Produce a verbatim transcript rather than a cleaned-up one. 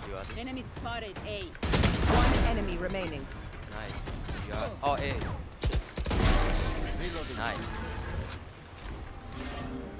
You got it. Enemy spotted A. One enemy remaining. Nice. You got it. Oh, A. Shit. Nice.